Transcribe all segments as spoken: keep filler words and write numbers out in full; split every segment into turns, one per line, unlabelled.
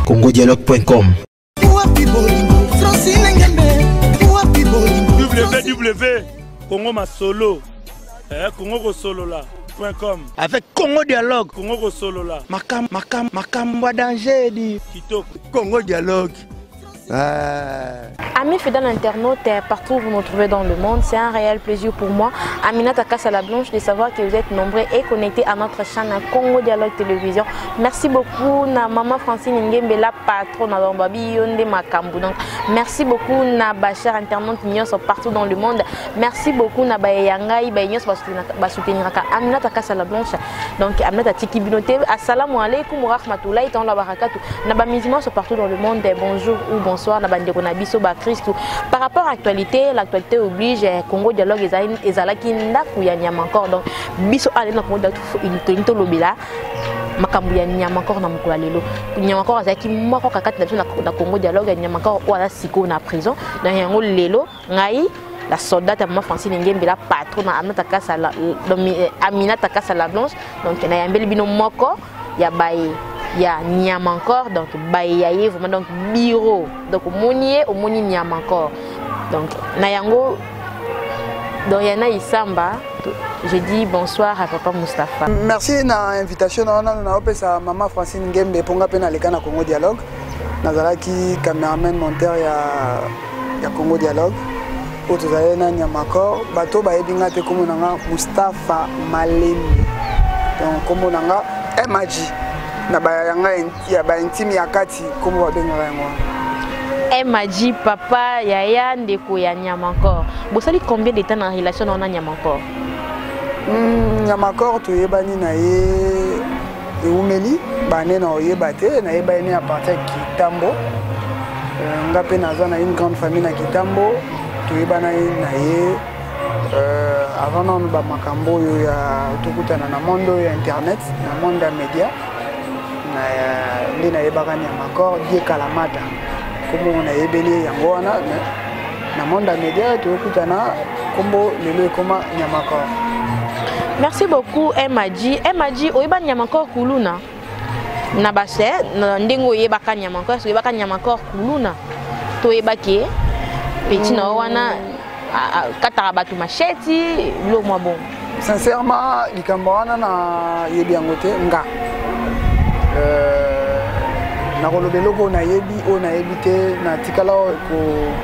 congo dialogue point com.
w w w Congo Masolo, eh, Congo Solo là. Avec Congo Dialogue, Congo Solo là. Makam, makam, makam, wa danger di. Kitoko. Congo Dialogue.
Euh... Amis fidèles internautes, partout où vous nous trouvez dans le monde, c'est un réel plaisir pour moi, Aminata Kassala Blanche, de savoir que vous êtes nombreux et connectés à notre chaîne Congo Dialogue Télévision. Merci beaucoup na maman Francine Ngembe, la patronne dans Babi Yonde Makambu. Donc merci beaucoup na bachar internautes Nyos partout dans le monde. Merci beaucoup na Bayangai, Baynyos ba soutenir Aminata Kassala Blanche. Donc Aminata Tiki Binote, assalamu alaikum wa rahmatullahi wa barakatuh. Na ba musulmans partout dans le monde, bonjour ou bonjour. Bonsoir, par rapport à l'actualité, l'actualité oblige Congo Dialogue et Zalaki Ndakuya Nyamankor. Donc, biso allez dans Congo Dialogue, une tonito lobila, Makambuya Nyamankor na Moukulalelo. Nyamankor Azaki Moko Kakat na Congo Dialogue, Nyamankor ou à la Siko na prison. Dans Yango Lelo, Ngai, la soldate à maman Francine Ngembe, la patronne Aminata Kassala Aminata Kassala Blanche. Donc, il y a un bel bino Moko, il y a Baye. Il y a Nyamankor, donc Bayaye, vraiment donc bureau. Donc Monier, au Moni Nyamankor. Donc Nayango, Doriana Isamba, je dis bonsoir à Papa Moustapha.
Merci de l'invitation. On a appelé sa maman Francine Ngembe pour nga pena lekana Congo Dialogue. Nazalaki cameraman monteur ya Congo Dialogue. Autres na Nyamankor, bato ba ebinga te comme nanga Moustapha Malembe. Donc comme nanga M A G. Na bayanga ya ba intime ya kati comme babenga yango.
M A G papa yaya ndeko ya Nyamankor. Bosali combien de temps en relation na Nyamankor?
Hmm, Nyamankor to yebani na ye e umeli bane na oyeba te na yeba ni à partir Kitambo. Ngape naza na une grande famille na Kitambo to yebana na ye euh avant non ba makambo yo ya tukutana na mondo ya internet na monde média. Na yebaka Nyamankor die Kalamata kombo na yebeli yango wana na monde média to kutana kombo lelo koma Nyamankor.
Merci beaucoup M A G. M A G oyeba Nyamankor kuluna na base ndingo yebaka Nyamankor so yebaka Nyamankor kuluna to yebaki petit na wana kata batu macheti lo mwa bon.
Sincèrement likambo wana na yebi yango te nga na kolobeloko na yebi o na yebite na tikala ko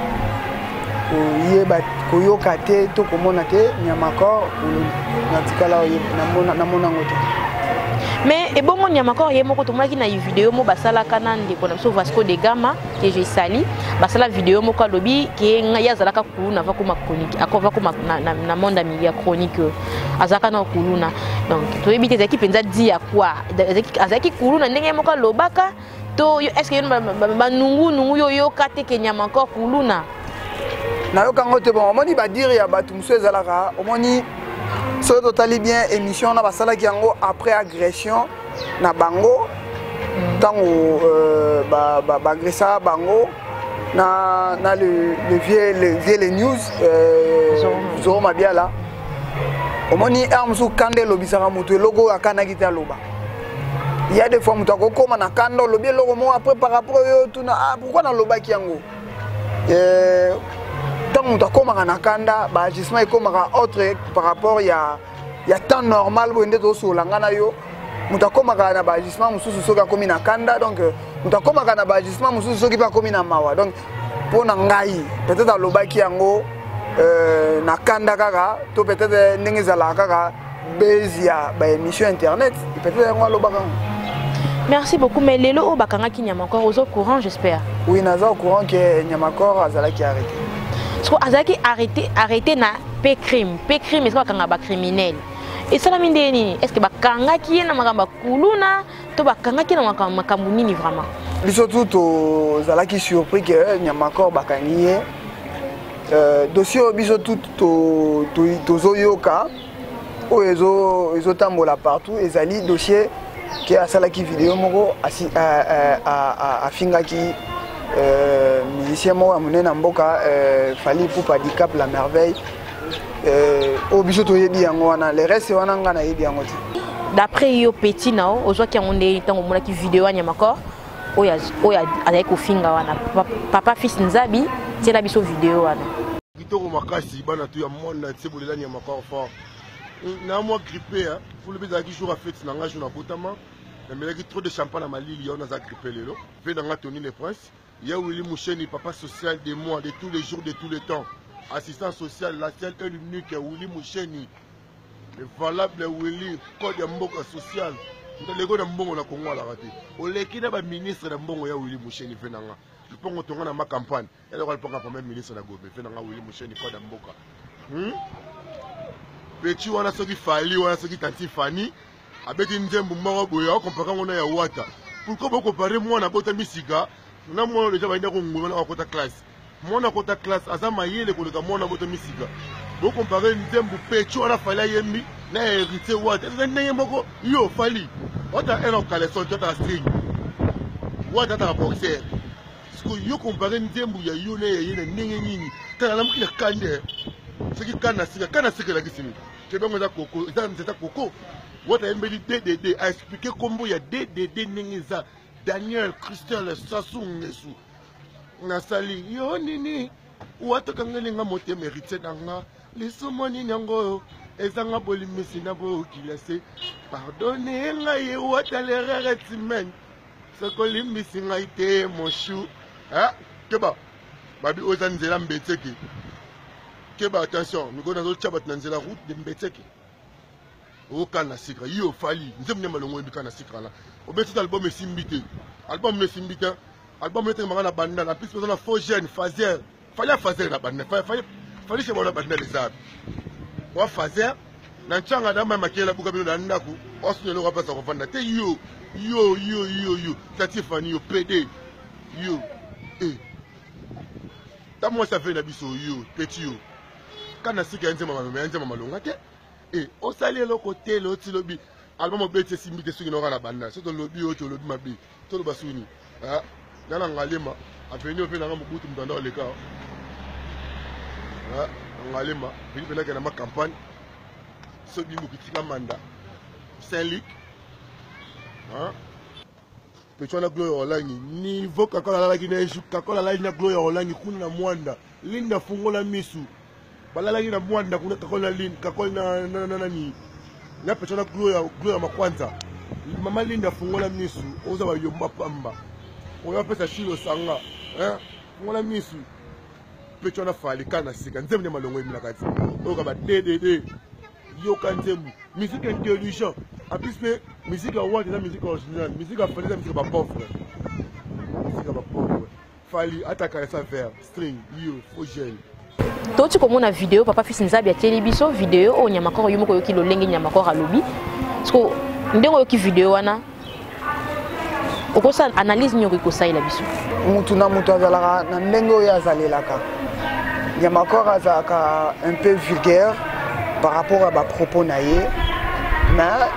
ko yeba ko yoka te to komona te Nyamankor na tikala na mona na mona ngote.
Mais et bon Nyamankor ye moko to maki na vidéo mo basala kanande ko na so Vasco de Gama que je sali basala vidéo moko lobi ke ngaya zalaka kuluna va kuma chronique akova kuma na na monde media chronique azaka na kuluna. Donc to yebite zaki penza di ya quoi azaki kuluna ndenge moko lobaka to est-ce que ba nungu nungu yo yo kate ke Nyamankor kuluna
na yo kango te bon omoni ba dire ya batu mso ezalaka omoni so totali bien émission na basala ki yango après agression na bango tango euh ba ba agressa bango na na le le vieux le vieux les news euh zo mabiala omoni amsu kande lobisaka mutu logo akana kita loba. Il y a des fois mutu akokoma na kando lobi logo mo après par rapport yo tuna ah pourquoi na loba ki yango euh tant mutu akoma na kanda ba agissement ekoma autre par rapport ya ya temps normal bo ndeto so langana yo mutu akoma na ba agissement mususu soka komi na kanda donc mutu akoma na ba agissement mususu soki pa komi na mawa donc pour na ngai peut-être loba ki yango euh na kanda kaka to peut-être ndenge zala kaka bezia ba émission internet peut-être ngo loba kaka.
Merci beaucoup. Mais Lelo au Bakanga qui Nyamankor aux au courant, j'espère.
Oui, naza au courant que Nyamankor azala qui arrêté.
Parce que azaki arrêté arrêté na pe crime, pe crime est-ce que ba criminel. Et ça la mine est-ce que Bakanga qui na makamba kuluna to Bakanga qui na makamba nini vraiment.
Surtout to zala qui surpris que Nyamankor bakangié euh dossier biso tout to to zoyoka o ezo ezo tambola partout ezali dossier qui a sala qui vidéo moko a a finga qui musicien mo amene na mboka Fally Ipupa Dicap la merveille au biso to yebi yango wana le reste wana nga na yebi yango ti
d'après yo petit nao ozwa ki yango ndé tango mona ki vidéo ya Nyamankor oya oya azali kofinga wana papa fils nzabi tiela biso vidéo wana
kitoko makasi bana tu ya monde tse bolelani ya makor fort na moi grippé hein pour le bezaki jour à fête na nga jour na botama na melaki trop de champagne à malili ya on a grippé lelo ve na nga Tony le Prince ya Willy Moucheni papa social de moi de tous les jours de tous les temps assistant social la seule et unique Willy Moucheni le valable Willy code ya mboka social ndaleko na mbongo na Congo la raté oleki na ba ministre na mbongo ya Willy Moucheni ve na nga pongo tonga na ma campagne elle va ponga premier ministre na gobe fe na nga Willy Moucheni code ya mboka hmm petit wana soki fali wana soki tanti fani abeti nzembu moko boya o compara ngona ya wata pourquoi boko comparer moi na bota misika na moi déjà bainda ko ngoma na kota classe moi na kota classe azama yele ko leka moi na bota misika boko comparer nzembu petit wana fali yembi na hérité wata ndenge moko yo fali wata eno caleçon tota string wata ta boxer parce que yo comparer nzembu ya yo na yele ndenge nini tala na mukina kande ce qui kana sika kana sika la kisimi kebongo za koko za mtata koko wata embeli D D D a expliqué combo ya D D D nengeza Daniel Christian Sassou Ngesu na sali yo nini wata kangeli nga mote mérité nanga lisomo nini yango ezanga bolimisi na bo kilase pardonnez nga ye wata l'erreur humaine ce que limbisi nga ite mon chou hein keba babi ozanzela mbetseki Keba attention, nous avons un la route de Mbetseki. Au Kana Sikra, yo fali, nous avons un Kana Sikra là. Au bête album est simbité. Album est simbité. Album est un banda. La plus de faux jeunes, Fazer. Fallait Fazer la bande. Fallait fallait chez moi la bande les arbres. Ou Fazer. Nanchanga dama makela buka bino nandaku. Osne lo rapasa ko fanda. Te yo, yo, yo, yo, yo. Tati Fani yo P D. Yo. Eh. Ta moi ça fait na biso yo, petit yo. Kana sika nze mama mama nze mama longa te eh o sali lo côté lo ti lobi album obete simbite suki no kana banda so to lobi o to lobi mabe to lo basuni ah nana ngalema aveni ope na ngamubutu mtandao leka ah ngalema vili pela kana ma campagne so bingu kitika manda Saint-Luc ah pecho na gloire olangi niveau kakola la kina eju kakola la ina gloire olangi kuna mwanda linda fungola misu balala ina mwanda kuna kakola lin kakola na na nani na pecho na gloire gloire makwanza mama linda fungola misu oza ba yomba pamba oya pesa shilo sanga eh fungola misu pecho na fali kana sika nzemne malongo emina kati oka ba D D D yo kanzemu musique intelligent en plus que musique à what est musique originale musique à fali musique pas pauvre musique pas pauvre fali attaquer ça faire string yo faux gel
toti komona vidéo papa fils nzabi ateli biso vidéo o nyamakoro yumoko yoki lo lenge nyamakoro alobi parce que ndenge yoki vidéo wana okosa analyse nyoko ikosaila biso
mutu na mutu azalaka na ndenge oyo azalelaka nyamakoro azalaka un peu vulgaire par rapport à ba propos na ye mais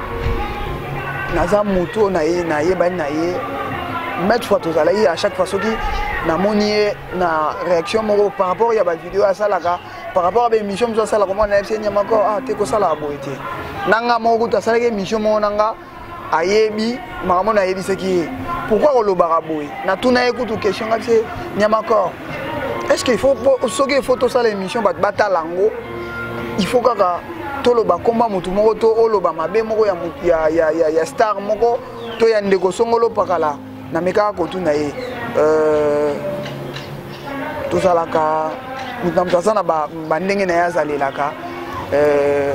naza mutu na ye na ye bani na ye mettre fois tozalaki à chaque fois soki na moni na réaction moko par rapport à la vidéo à salaka par rapport à l'émission nous ça la comment on a essayé encore ah te ko sala boité nanga moko ta salaka émission mo nanga ayebi makamona ayebi ce qui pourquoi on le baraboui na tuna écoute question c'est nyamako est-ce qu'il faut soki photo ça l'émission bat batalango il faut kaka tolo ba komba mutu moko to oloba mabe moko ya ya ya ya star moko to ya ndeko songolo pakala na meka ko tuna ye euh tout ça là ka mutamtasa na ba ndenge na yazalelaka euh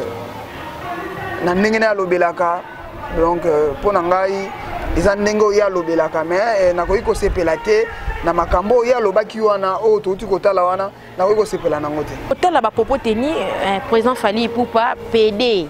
na ndenge na lobelaka donc pour ngai ils ont ndenge ya lobelaka mais na ko iko sepela te na makambo ya lobaki wana o to tuko tala wana na ko iko sepela nango te
hôtel ba popo teni président Fally Ipupa P D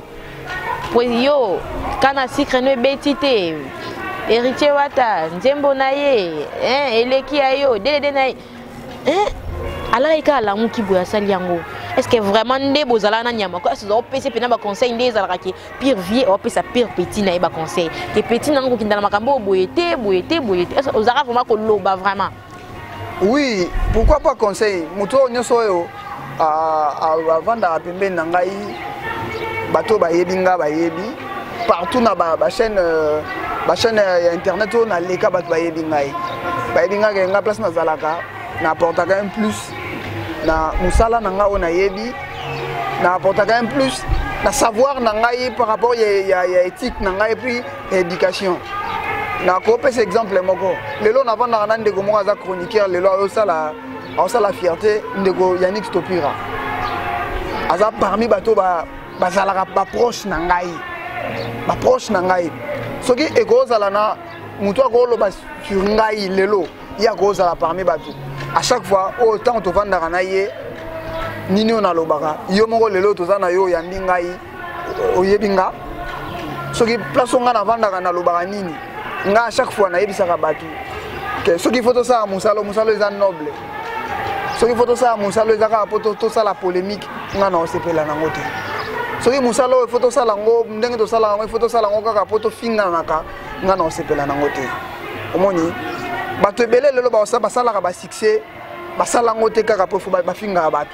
yo kana sikre no betite héritier wata nzembo na ye hein eleki ayo dede na hein ala ika la muki boya sali yango est-ce que vraiment ndé bozala na nyama ko est-ce que opese pena ba conseil ndé zalaka ki pire vie opesa pire petit na ba conseil que petit nango kindala makambo boyete boyete boyete est-ce que ozara vraiment ko loba vraiment
oui pourquoi pas conseil muto nyoso yo a avant da pembe na ngai bato ba yebinga ba yebi partout na ba chaîne ba chaîne ya internet on a leka bat ba yebi ngai ba yebi ngai nga place na zalaka na apporta quand même plus na musala na nga on a yebi na apporta quand même plus na savoir na ngai par rapport ya ya éthique na ngai et puis éducation na ko pese exemple moko lelo na vanda na ndeko moko za chroniqueur lelo o sala o sala fierté ndeko Yannick Stopira aza parmi bato ba bazalaka ba proche na ngai ba proche na ngai soki ekozala na mutu akoloba sur ngai lelo ya kozala parmi bato à chaque fois autant to vanda na ye nini on alobaka yo moko lelo tozana yo yandi ngai oyebinga soki place on na vanda na lobaka nini nga à chaque fois na yebisaka bato que soki photo ça musalo musalo eza noble soki photo ça musalo eza ka poto to ça la polémique nga na osepela nango te soki musalo photo ça lango ndenge to sala ngo photo ça lango kaka poto finga naka nga na osepela nango te omoni bato ebele lelo ba osaba sala ka ba succès ba sala ngo te kaka po ba finga bato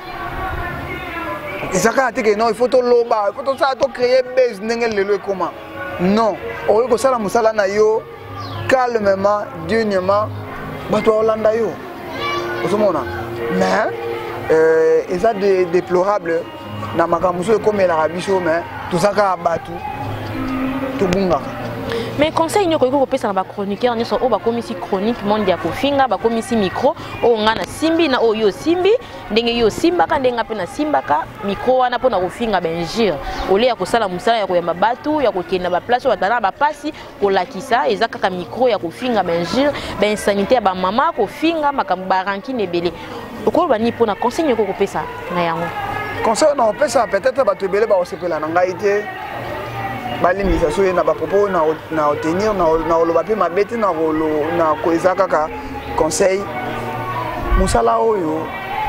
ezaka ateke non il faut to loba il faut to ça to créer base ndenge lelo comment non oyo ko sala musala na yo calmement dignement bato olanda yo osomona mais euh eza de déplorable na makamuso comme la biso mais tout ça ka batu to bunga.
Mais conseil nyoko ko pesa na ba chroniqueur nyoso o ba komisi chronique monde ya kofinga ba komisi micro o ngana simbi na o yo simbi ndenge yo simba ka ndenga pe na simba ka micro wana pona kofinga benjir ole ya kosala musala ya koyamba batu ya kokenda ba place ba tana ba pasi ko lakisa ezaka ka micro ya kofinga benjir ben sanitaire ba mama kofinga makambo baranki nebele ko ba ni pona conseil nyoko ko pesa na yango
conseil na pesa peut-être ba to bele ba osepela na ngaite balimisa so na ba propos na na obtenir na na lo ba pe mabete na lo na ko ezaka ka conseil musala oyo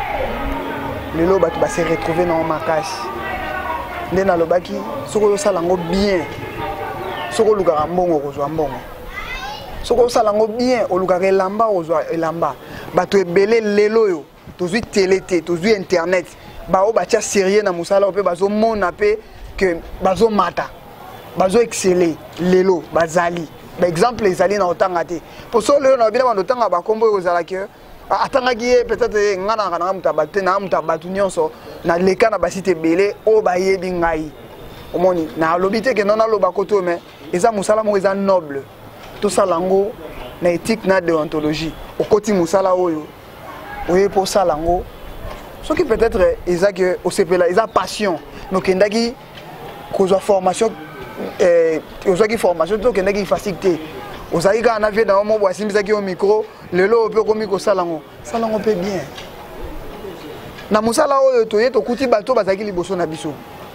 lelo ba to ba se retrouver na makasi ndena lo baki soko yo sala ngo bien soko luka mbongo ko zwa mbongo soko sala ngo bien o luka elamba o zwa elamba ba to ebele lelo yo to zwi télé to zwi internet ba o ba tia sérieux na musala pe bazo mona pe que bazo mata bazo exceller lelo bazali ba exemple ezali na otanga te pour so lelo na bina ba otanga ba kombo kozala ke atanga ki peut-être ngana ngana mutabate na mutabatu nyonso na leka na basite belé o ba yebi ngai omoni na lobité ke non na loba koto mais eza musala mo eza noble tout ça lango na éthique na déontologie o koti musala oyo oye pour ça lango ce qui peut-être eza que o sepela eza passion no kendaki kozwa formation eh ozaki formation to kendaki facilité ozaki ka na vie dans mo boisi mbisaki au micro lelo pe ko miko salango salango pe bien na musala oyo to yeto kuti bato bazaki liboso na biso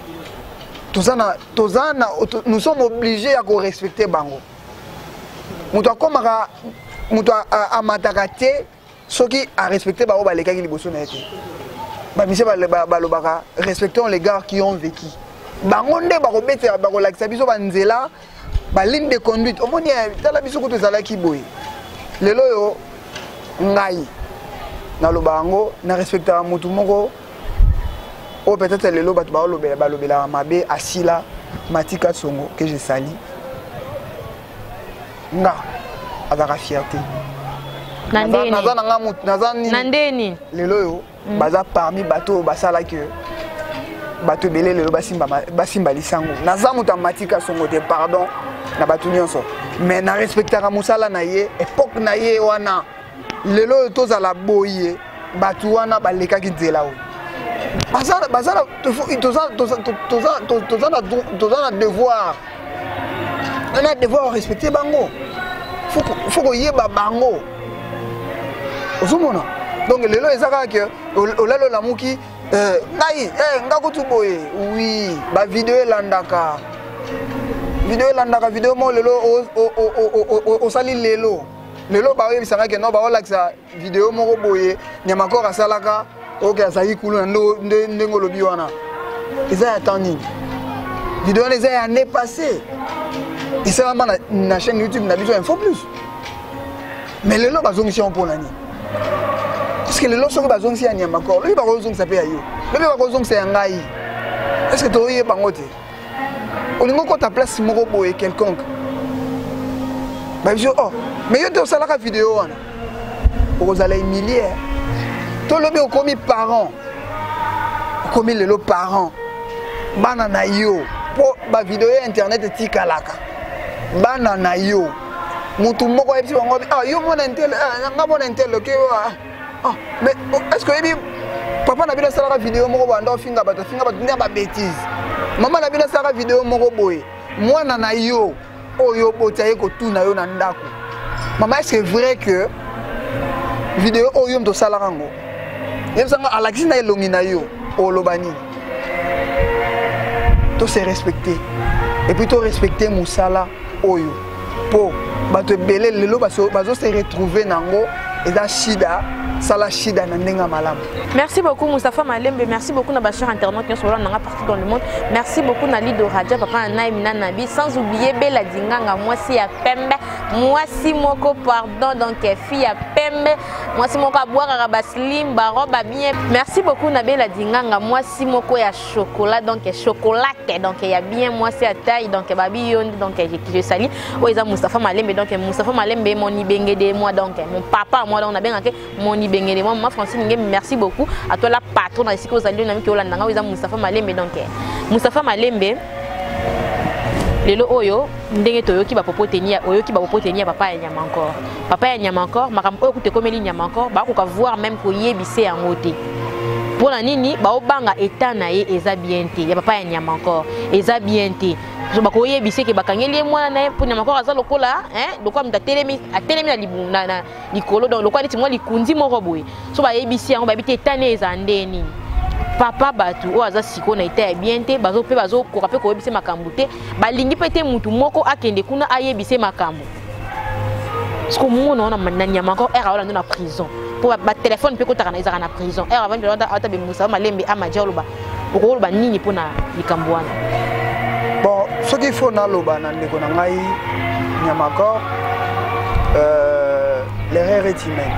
tozana tozana nous sommes obligés à respecter bango muto akomaka muto amataka te soki a respecter bango balekaki liboso na yete ba mise ba balobaka respectons les gars qui ont vécu bango nde ba ko betela ba ko lakisa biso ba nzela ba ligne de conduite omoni tala biso ko tozala ki boy lelo yo ngai na lobango na respecta mutu moko o peut-être lelo ba ba lobela ba lobela mabe asila matika songo que je sali nga azaka fierté
nandeni
nazana nga mutu nazani
nandeni
lelo yo baza parmi bato basala que bato belé lelo basimba basimba lisango naza mutu matika songo te pardon na bato nyonso mais na respectaka musala na ye époque na ye wana lelo tozala boye bato wana balekaki nzela o bazala bazala toza toza toza toza toza devoir on a devoir respecter bango faut faut ko yeba bango ozomona donc lelo ezaka que olalo la muki euh ngai eh ngakutu boye oui ba vidéo landaka vidéo landaka vidéo mo lelo o o sali lelo lelo ba yebisanga ke no ba olakisa vidéo moko boye nyama ko rasalaka oke azali kulu ndo ndengo lobi wana eza atani vidéo les a année passée et c'est vraiment na chaîne YouTube na biso info plus mais lelo bazongisi on polani parce que lelo soki bazongisi ya nyama ko lui ba kozongisa pe ya yo bebe ba kozongisa ya ngai est-ce que to yé bango te olingo ko ta place moko boye quelconque ba biso oh mais yo to sala ka vidéo wana vous allez humilier to lobi okomi parent okomi lelo parent bana na yo po ba vidéo internet tikalaka bana na yo mutu moko ebisi bango ah yo mona intel nga mona intel ke ah mais est-ce que ebi papa na bino sala vidéo moko banda finga bato finga bato ndia ba bêtise maman na bino sala vidéo moko boye mwana na yo oyo botaye ko tuna yo na ndako maman est-ce que vrai que vidéo oyo mto sala rango yebsanga alakisi na elongi na yo olobani to se respecter et puis to respecter musala oyo po bato belé lelo bazo bazo se retrouver nango eza shida sala shida na ndenga malamu.
Merci beaucoup Moustapha Malembe, merci beaucoup na bachar internet qui sont là partout dans le monde. Merci beaucoup na Lido Raja papa na Mina Nabi sans oublier Bella Dinganga moi si ya Pembe, moi si moko pardon donc fille ya Pembe, moi si moko boire rabaslim baroba bien. Merci beaucoup na Bella Dinganga moi si moko ya chocolat donc chocolat donc il y a bien moi si à taille donc babi yondi donc je je sali. Oza Moustapha Malembe donc Moustapha Malembe mon ibenge de moi donc mon papa moi on a bien mon Bengele moi Francine merci beaucoup à toi la patronne ici que vous allez nami que Olanda nga Moustapha Malembe donc Moustapha Malembe lelo oyo ndenge toyo ki ba popo tenir oyo ki ba popo tenir papa ya nyama encore papa ya nyama encore makambo oyo kute komeli nyama encore ba ko voir même ko yebise en moté pour la nini ba obanga état na ye eza bien té ya papa ya nyama encore eza bien té so bako yebise ke bakangeli mwana na pour nyama encore aza lokola hein lokwa mta telemi a telemi na libuna na likolo donc lokwa niti mwa likundi moko boye so ba yebise yango ba bité tane eza ndeni papa batu o aza siko na ita ya bien té bazo pe bazo ko rapé ko yebise makambo té balingi pété mutu moko akende kuna ayebise makambo parce que mona na mananya encore era wala na prison pour ba téléphone pe ko taka na izaka na prison era avant de ata be Moustapha Malembe amaja loba ko loba nini pona likambo wana.
Bon, ce qu'il faut dans le ban, c'est qu'on a Niamakor, l'erreur est humaine.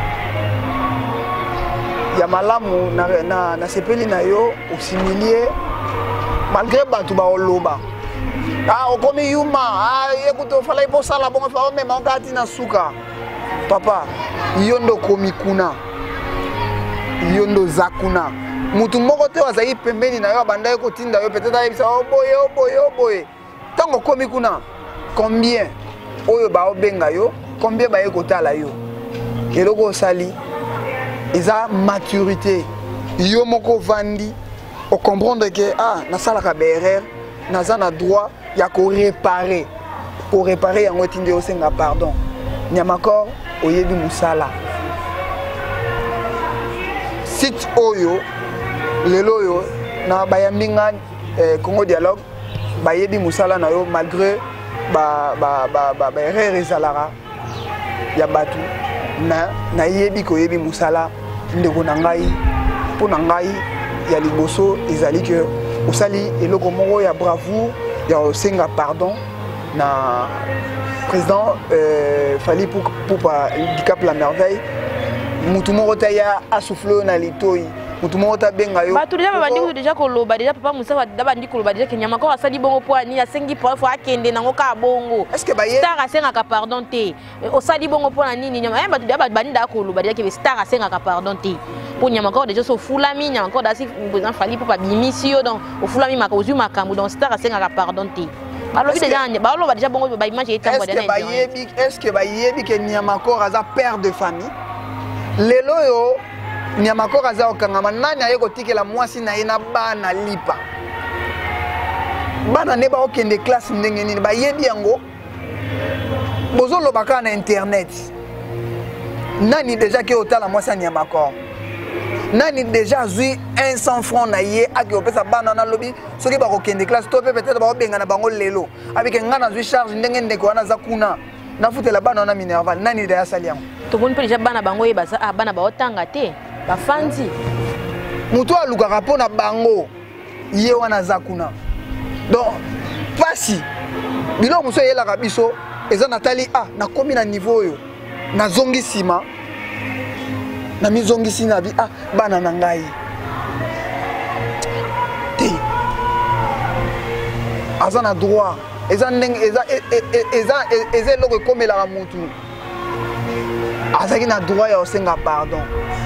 Yamalamu na na na sepeli na yo osimilier malgré batu ba oloba. Ah, okomi yuma, ah, écoute, fallait pour ça la bonne fois même en gati na suka. Papa, yondo komi kuna. Yondo zakuna. Mutu moko te wazai pembeni na yo banda ko tinda yo peut-être ayebisa oh boye oh boye oh boye tango komi kuna combien oyo ba obenga yo combien ba ekotala yo eloko sali eza maturité yo moko vandi o comprendre que ah na sala ka berrer na za na droit ya ko réparer pour réparer yango tinde o senga pardon Niamakor oyebi musala site oyo lelo yo na bayambinga eh, Congo Dialogue bayebi musala na yo malgré ba ba ba ba erreur ezalara ya batu na na yebi ko yebi musala ndeko na ngai po na ngai ya liboso ezali que osali eloko moko ya bravoure ya osenga pardon na président euh, fali pour pour pas handicap la merveille mutu moko ta ya asouffler na litoi mutu moko ta benga yo
batu déjà babandi déjà koloba déjà papa Moustapha dabandi koloba déjà kenyama ko asali bongo po ani asengi po fo akende nango ka bongo
est-ce que baye
star asenga ka pardon te osali bongo po na nini nyama batu déjà bandi da koloba déjà ke star asenga ka pardon te pour nyama ko déjà so fulami nyama ko da si président fali po pa bimisio donc o fulami maka ozu makambo donc star asenga ka pardon te alors déjà ba lo ba déjà bongo ba image etambo
déjà est-ce que baye bi ke nyama ko aza père de famille lelo yo Niamakor aza okangama nani aye kotikela mwasi na ye na bana lipa bana ne ba okende classe ndenge nini bayebi yango bozo lobaka na internet nani déjà ke otala mwasi ya Niamakor nani déjà zui cent francs na ye aki opesa bana na lobi soki ba okende classe to peut-être ba obenga na bango lelo avec ngana zui charge ndenge ndeko wana za kuna na futela bana na Minerval nani déjà sali yango
to bon déjà bana bango ye baza bana ba otanga te bafandi
mutu alukaka mpona bango ye wana za kuna donc pasi biloko mosu eyelaka biso eza natali ah nakomi na niveau oyo nazongi nsima na mizongisi na bi ah bana na ngai te aza na droit eza ndenge eza eza eza eloko ekomelaka mutu azalaki na droit ya kosenga pardon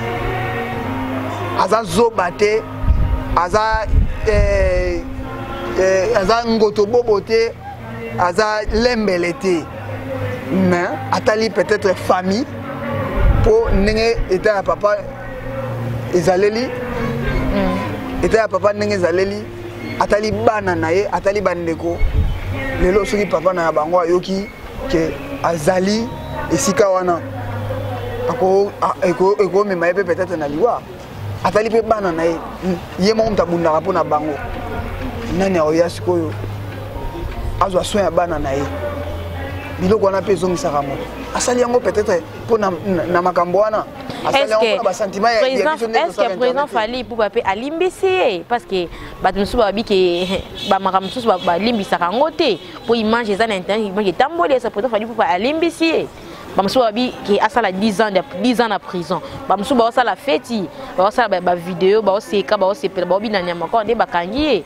aza zoba te aza eh, eh, aza ngoto bobo te aza lembele te mais atali peut-être famille pour ndenge eta ya papa ezaleli eta ya papa ndenge ezaleli atali bana na ye atali bandeko lelo soki papa na bango ayoki ke azali esika wana ako eko eko mema pe peut-être na liwa atali pe bana na ye ye mo mtabunda po na bango nani oya sikoyo azwa soin ya bana na ye biloko wana pe zongisaka mo asali yango peut-être po na na makambo wana.
Est-ce que le président Fally Ipupa pe alimbisi parce que batumsu babi ke ba makamsu ba limbisa kangote pour image za na internet image tambole sa président Fally Ipupa alimbisi bamsu babi ke asala dix ans de dix ans na prison bamsu ba osala feti ba osala ba vidéo ba oseka ba osepela ba obi na nyama ko nde bakangi.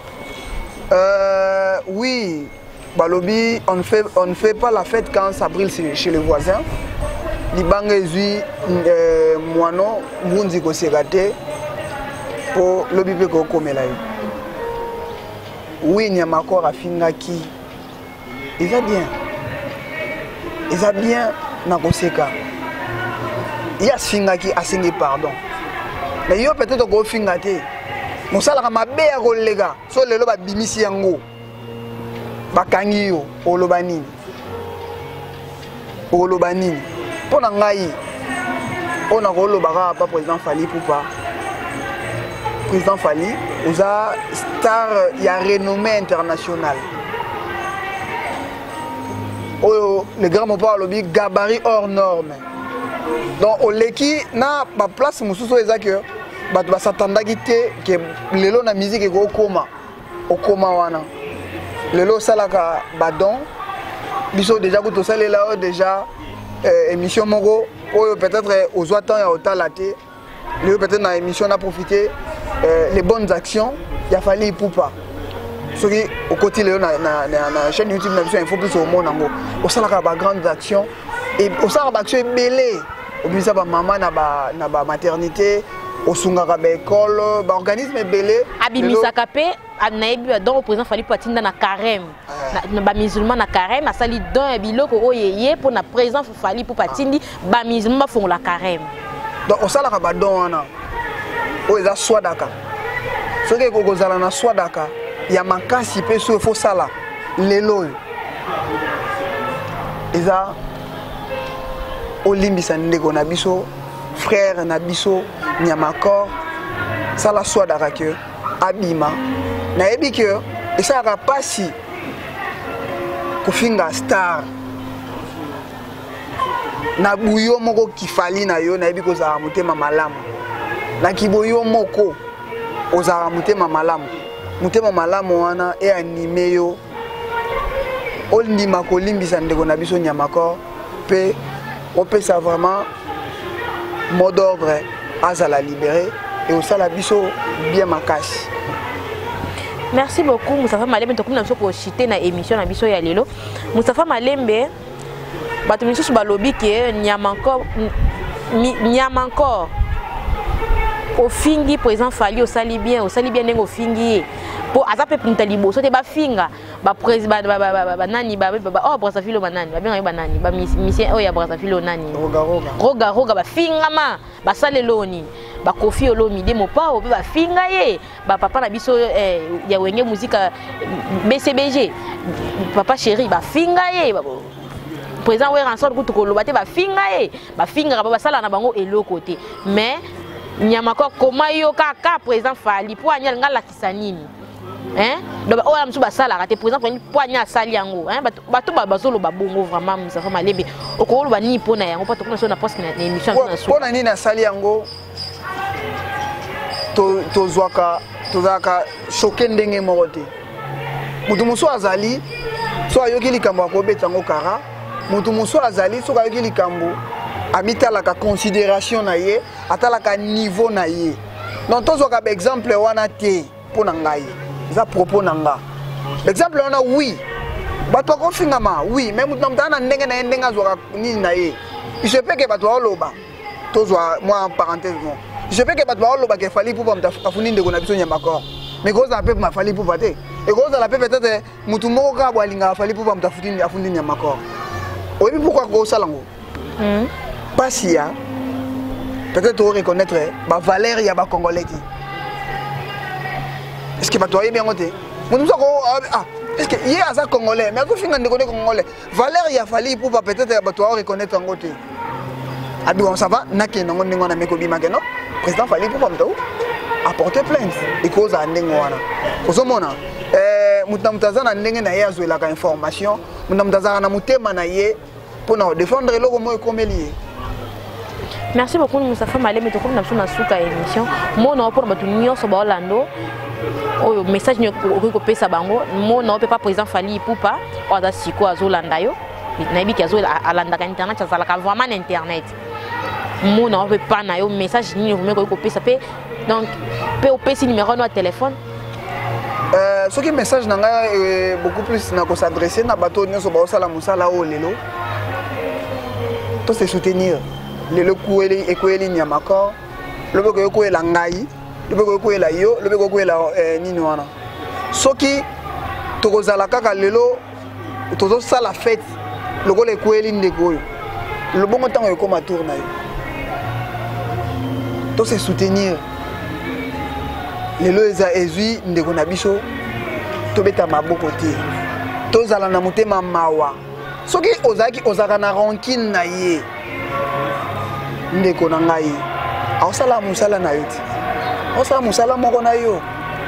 Euh oui, balobi on fait on ne fait pas la fête quand ça brûle chez les voisins. Libanga ezui moano mbunzi ko segate po lobi pe ko komela yo. Oui nyama ko rafinga ki. Il va bien. Il va bien na ko seka. Ya singa ki asingi pardon. Mais yo peut-être ko finga te. Mosala ka mabe ya ko lega. So lelo ba bimisi yango. Bakangi yo oloba nini? Oloba nini? Pour ngai, on a rôle au président Fally Ipupa. Président Fally, vous a star, il y a renommée internationale. Oh, le grand mot lobby gabarit hors norme. Donc au leki na ba place mususu ezaki ba ba satanda kite que lelo na musique eko koma au koma wana. Lelo salaka badon biso déjà ko to salela déjà Euh, émission Mogo, peut-être aux autres temps au talaté, peut-être dans l'émission on a profité euh, les bonnes actions, il a fallu Ipupa. Ceux qui au côté de la chaîne YouTube, il faut plus au monde au sein de la grande action et au sein de l'action belé, au plus ça va maman na ba na ba maternité, au sungara ba école, ba organisme belé.
Abimisa kapé, anayebi donc au président Fally Ipupa tinda na carême. Na ba musulman na carême asali don e biloko oyeye pour na président Fally Ipupa tindi ba musulman font la carême.
Donc au sala ka ba don wana. O eza swadaka. Soki ko kozala na swadaka, ya makasi pe so fo sala lelo. Eza olimbisa ndeko na biso, frère na biso, nyamakor sala swadaka ke abima. Na yebi ke esa ka pasi kufinga star na buyo moko kifali na yo na yebi ko za mutema malamu na kiboyo moko ozara mutema malamu mutema malamu wana e anime yo olindima kolimbisa ndeko na biso nyamakor pe opesa vraiment mot d'ordre azala libéré et osala biso bien makasi.
Merci beaucoup Moustapha Malembe to kuna soko chité na émission na biso ya lelo. Moustapha Malembe bato misusu balobi ke nyama encore nyama encore au fingi président Fally au sali bien au sali bien nengo fingi po azape punta liboso te ba finga ba président ba ba ba nani ba ba oh Brazzaville banani ba bien ba nani ba mission oh ya Brazzaville nani
roga roga
roga roga ba finga ma ba salelo ni ba Kofi Olomide mo pa o ba finga ye ba papa na biso eh, ya wenge muzika B C B G papa chéri ba finga ye ba président we ranson ko to loba te ba finga ye ba finga ba sala na bango eloko te mais Nyamakor koma yo kaka président Fally po anya ngala kisanini hein donc o amsu basala ka te président po anya sali yango hein bato ba bazolo ba bongo vraiment Moustapha Malembe okolo ba ni pona yango pato kuna so na poste na émission na so
pona ni na sali yango to to zwaka to zaka choquer ndenge morote mutu muso azali so ayoki likambo akobeta ngo kara mutu muso azali so ayoki likambo amitala ka considération na ye atala ka niveau na ye donc tozo ka exemple wana te pona ngai za propos nanga exemple wana oui bato akofingama oui mais mutu na mutu ana ndenge na ye ndenge azwaka nini na ye il se peut que bato baoloba tozwa moi en parenthèse bon il se peut que bato baoloba ke fali pupa mutu afuni ndeko na biso Nyamakor mais kozala mpe mafali pupa te et kozala mpe peut-être mutu moko kaka bo alingaka fali pupa mutu afundi Nyamakor oyebi pourquoi kosala ngo pasi ya peut-être oreconnaître bavaleur ya bacongolais ti est-ce que bato ayebi yango te mutu mosako ah est-ce que ye aza congolais mais azofinga ndeko ne congolais valeur ya fali pupa peut-être bato areconnaître yango te abi on ça va nakende ngo ndenge wana meko bimake non président fali pupa mutu apporter plainte et cause à ndenge wana kozomona eh mutu mutu aza na ndenge na ye azwelaka information mutu mutu aza na mutema na ye pour défendre eloko mo ekomeli.
Merci beaucoup Moustapha Malem to comme na na suka émission mo na pour batu nyonso ba Orlando oyo message ni ko pesa bango mo na pas président Fally Ipupa oda siko azolanda yo na yebi ki azolanda ka internet azalaka vraiment internet mo na pas na yo message ni ko pesa pe donc pe o pesi numéro no téléphone
euh ce qui message nanga beaucoup plus na ko s'adresser na bato nyonso ba osala musala o lelo to se soutenir lelo kueli ekweli Nyamakor lobe ko ekwela ngai lobe ko ekwela yo lobe ko ekwela nini wana soki tokozala kaka lelo tozo sala fête lokola ekweli ndeko oyo lobongo tango ekoma tour na yo to se soutenir lelo eza ezui ndeko na biso tobeta maboko te tozala na motema mawa soki ozaki ozaka na rancune na ye ndeko na ngai aosala musala na yo te aosala musala moko na yo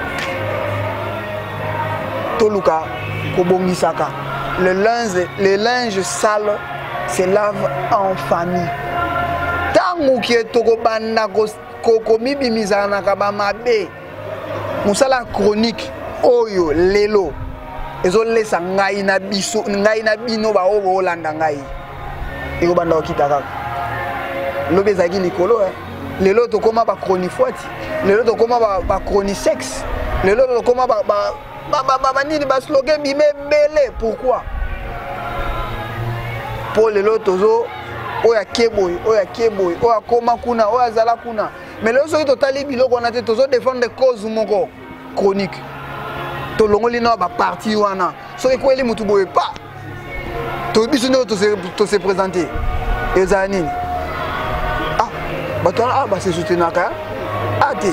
toluka kobongisaka le linge le linge sale se lave en famille tangu ke tokobanda komibimizaka na kaba mabe musala chronique oyo lelo ezolesa ngai na biso ngai na bino ba obo olanda ngai ekobanda okita kaka lobe ezaki likolo lelo tokoma ba chronifoiti lelo tokoma ba chronisex lelo tokoma ba ba nini ba slogan bime bele pourquoi pour lelo tozo oya keboy oya keboy oya koma kuna oya zala kuna mais lelo soki totali biloko na te tozo défendre cause moko chronique to longoli na ba parti wana soki kweli mutu boye pa to biso ne to se to se présenter ezani ah bato ah ba se soutenir ka ah te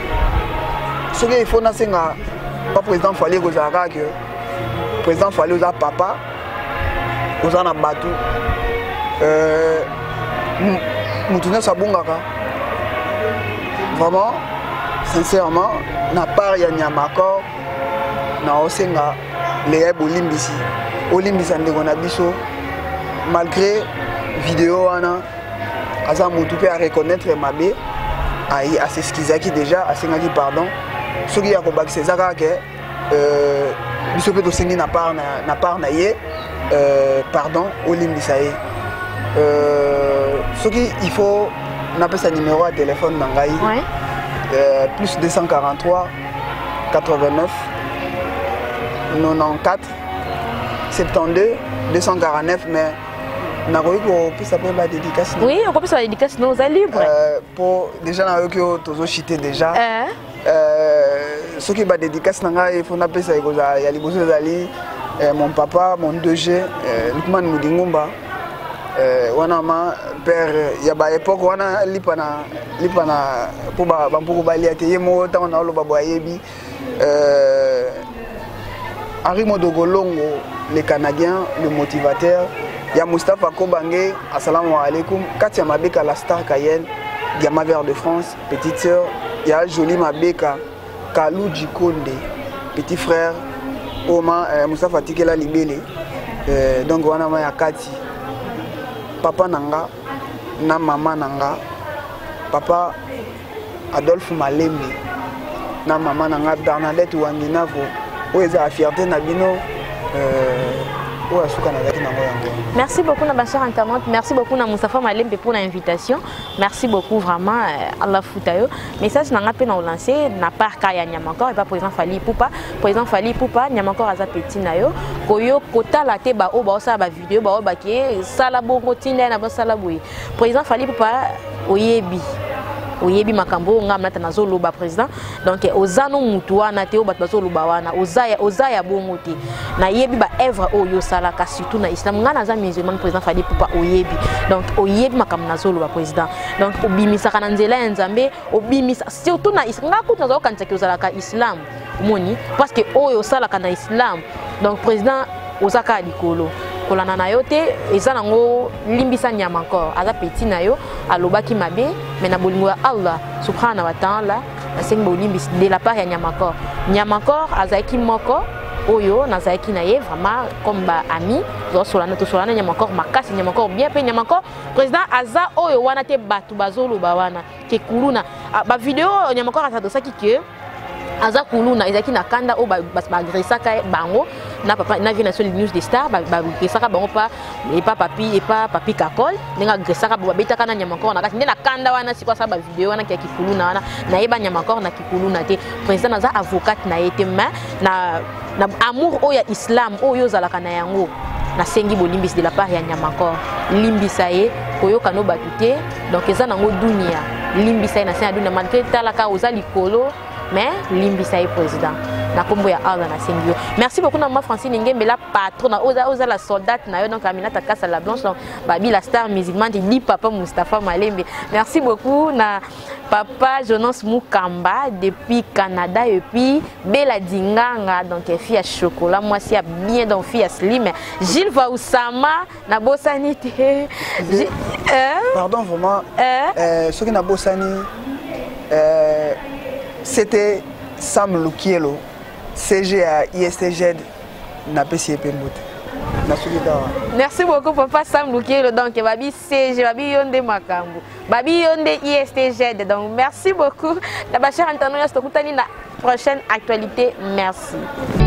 soki il faut na senga pas président Fally kozaka que président Fally oza papa oza na batu euh mutu na sabungaka vraiment sincèrement na part ya Nyamakor na osenga le bolimbisi olimbisa ndeko na biso malgré vidéo wana aza mutu pe a reconnaître mabe ai a s'excuser déjà asengaki pardon soki ya kobakisa ezaka ke euh biso pe tosengi na part na part na ye euh pardon olimbisa ye euh soki il faut na pesa numéro de téléphone na ngai
ouais.
euh, plus deux cent quarante-trois quatre-vingt-neuf quatre-vingt-quatorze soixante-douze deux cent quarante-neuf mais na koyi ko pesa pe ba dédicace
oui on peut pesa dédicace nous est libre
euh pour déjà na yo tozo chiter déjà
euh
euh ce qui ba dédicace na ngai il faut na pesa ikoza ya liboso zali mon papa mon deux G Lukman Mudingumba euh wana ma père ya ba époque wana lipana lipana pour ba pour bali ateye mo ta na lo babo ayebi euh Henri Modogolongo le Canadien le motivateur ya Moustapha Kobange assalamu alaikum Katia Mabeka la star Cayenne Gamma Vert de France petite sœur ya Jolie Mabeka Kalou Djikonde petit frère Oma euh, Moustapha Tikela Libele euh, donc wana ma ya Kati papa nanga na mama nanga papa Adolphe Malembe na mama nanga Bernadette Wanginavo oyo eza fierté na bino euh oyo asuka nazalaki nango yango.
Merci beaucoup na bachar internaute, merci beaucoup na Moustapha Malembe pour l'invitation. Merci beaucoup vraiment à la Foutayo. Message na ngape na lancer na part kaya Nyamakor et pas président Fally Ipupa. Président Fally Ipupa Nyamakor aza petit na yo. Koyo kota la te ba o ba sa ba vidéo ba o ba ki sala bongo tinda na ba sala boy. Président Fally Ipupa oyebi. Oyebi makambo ngam na zolo ba président. Donc ozano mutu wana te o ba zolo ba wana ozaya ozaya bongo te. Na yebi ba œuvre oyo sala ka surtout na islam ngana za musulman président Fally Ipupa oyebi. Donc oyebi makambo na zolo ba président. Donc obimisa kana nzela ya nzambe obimisa surtout na islam ngaku na zo kanisa ki ozala ka islam moni parce que oyo sala kana islam. Donc président ozaka likolo kolana na yo te eza nango limbisa Nyamakor aza petit na yo alobaki mabe mais na bolingo ya Allah subhanahu wa ta'ala asengi bolimbisi de la part ya Nyamakor. Nyamakor azaki moko oyo nazaki na ye vraiment comme ba ami zo solana to solana Nyamakor makasi Nyamakor bien pe Nyamakor président aza oyo wana te batu bazolo ba wana ke kuluna ba vidéo Nyamakor atadosaki ke aza kuluna ezaki na kanda o ba agresaka bango na papa na vina sur news des stars ba agresaka bango pa et pas papi et pas papi kakol ninga agresaka ba betaka na Nyamakor na kati na kanda wana sikwa sa ba vidéo wana kia kikuluna wana na yeba Nyamakor na kikuluna te président aza avocate na yete ma na na amour o ya islam o yo zalaka na yango na sengi bolimbisi de la part ya Nyamakor limbisa ye koyoka no batute donc eza nango dunia limbisa ye na sen dunia malgré talaka oza likolo mais limbisa ye président na kombo ya Allah na sengio. Merci beaucoup na ma Francine Ngembe la patronne oza oza la soldate na yo donc Aminata Kassa la Blanche donc babi la star musulmane dit papa Moustapha Malembe. Merci beaucoup na papa Jonas Mukamba depuis Canada et puis Bella Dinganga donc fille à chocolat moi si bien donc fille à slim Gilles Vaousama na bosanité.
Pardon vraiment euh ce qui na bosani euh c'était Sam Lukielo, C G à I S T G na P C P Mbote.
Merci beaucoup papa Sam Lukielo donc babi C G babi yonde makambo. Babi yonde I S T G donc merci beaucoup. La bachère internationale se retrouve dans la prochaine actualité. Merci.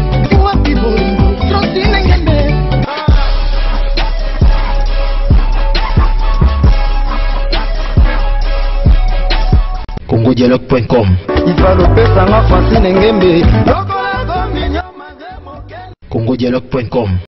congo dialogue point com congo dialogue point com